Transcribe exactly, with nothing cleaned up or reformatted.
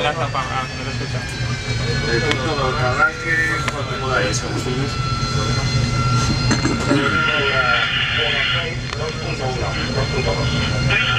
las tapas, ah, no lo escuchas. El punto de los arranques, ¿cómo da eso? dos punto uno, dos punto dos.